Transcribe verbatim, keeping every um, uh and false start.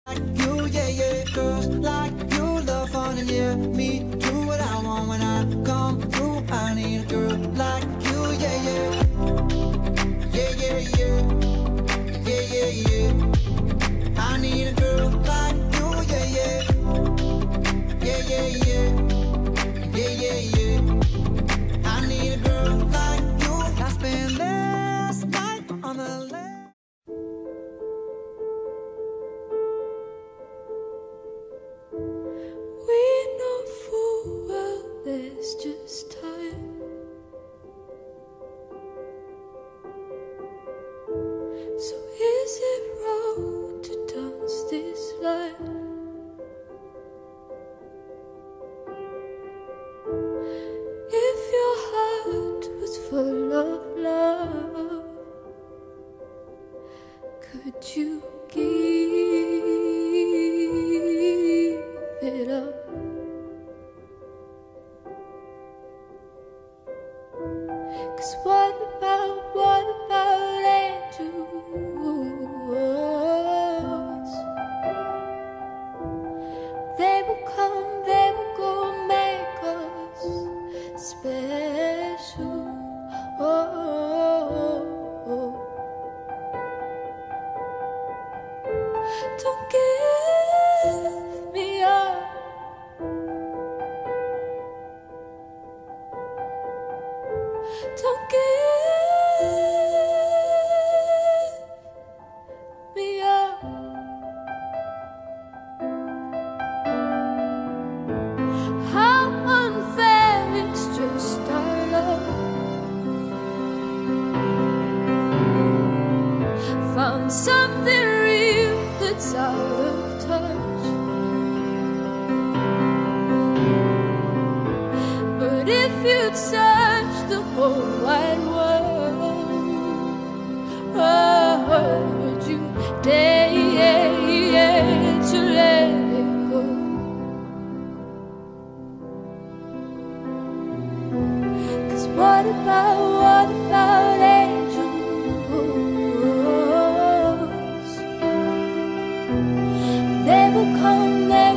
Like you, yeah, yeah. Girls like you love fun and yeah, me do what I want when I come through. I need a girl like you, yeah, yeah. Yeah, yeah, yeah. Yeah, yeah, yeah. I need a girl like you, yeah, yeah. Yeah, yeah, yeah. Yeah, yeah, yeah. I need a girl like you. I spent last night on the lake. We know full well there's just time. So is it wrong to dance this line? If your heart was full of love, could you give it up? 'Cause what about, what about angels? They will come, they will go, make us special. Oh, oh, oh. Don't give me up. Don't give me up. How unfair, it's just our love. Found something real that's out of touch. But if you'd search the whole wide world, oh, would you dare to let it go? 'Cause what about, what about angels? They will come, they